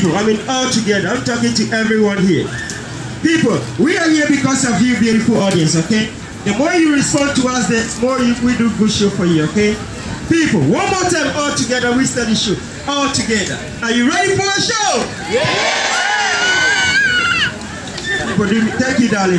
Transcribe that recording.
people. I mean, all together. I'm talking to everyone here. People, we are here because of you, beautiful audience, okay? The more you respond to us, the more we do good show for you, okay? People, one more time, all together, we start the show. All together. Are you ready for a show? Yeah! Thank you, darling.